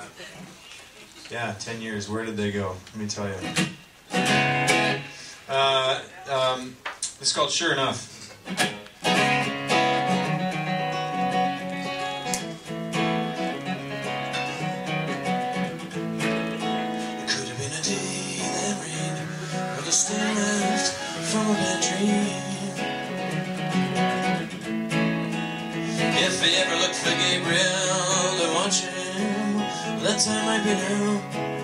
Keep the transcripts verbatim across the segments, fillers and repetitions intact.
Yeah, ten years. Where did they go? Let me tell you. Uh, um, it's called Sure Enough. Still left from a bad dream. If I ever looked for Gabriel to watch him, that time might be now.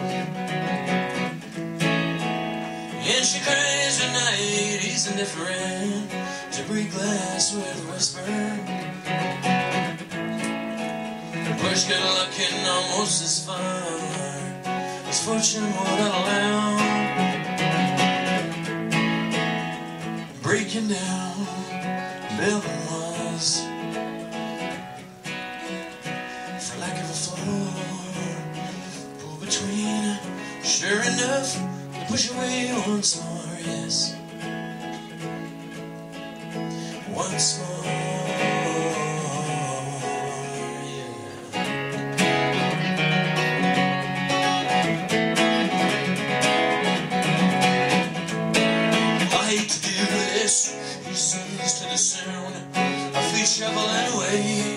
And she cries at night, he's indifferent to break glass with a whisper. Push good luck and almost as far as fortune would allow. Breaking down, building walls for lack of a floor. Pull between, sure enough, to push away once more, yes. Once more, yeah. I hate to do this, he says to the sound of feet shoveling away.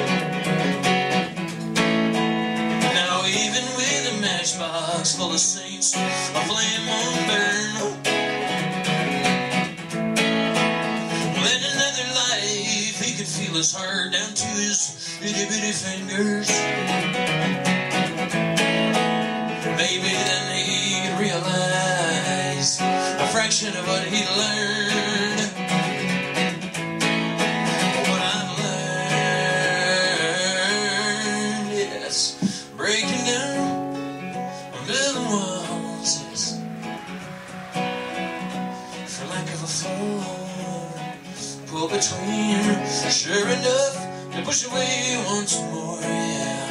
Now even with a matchbox full of saints, a flame won't burn. Well, in another life, he could feel his heart down to his itty-bitty fingers. Maybe then he'd realize a fraction of what he learned. What I've learned, yes, breaking down, building walls, yes, for lack of a floor. Pull between, sure enough, to push away once more, yeah.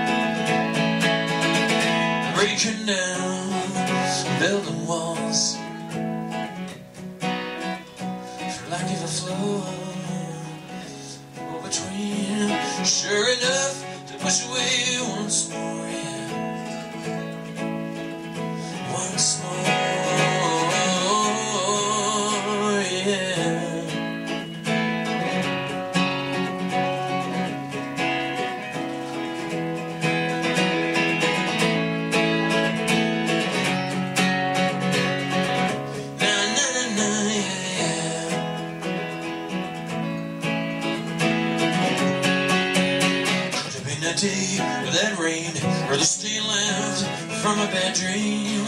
Breaking down, building walls for lack of a floor. Pull between, sure enough, to push away once more, yeah. Once more, yeah. Day that rained, or the still left from a bad dream.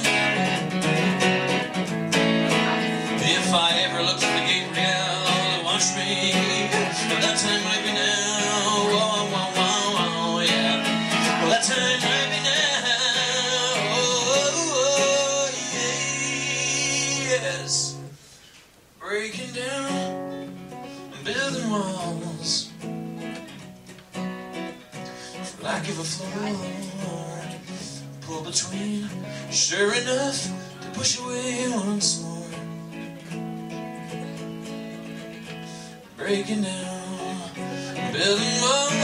If I ever looked for the Gabriel to watch me, that time might be now. Oh, oh, oh, oh, yeah. Well, that time might be now. Oh, oh, yeah, yes. Breaking down and building walls. Lack of a floor, pull between, sure enough, to push away once more. Breaking down, building walls.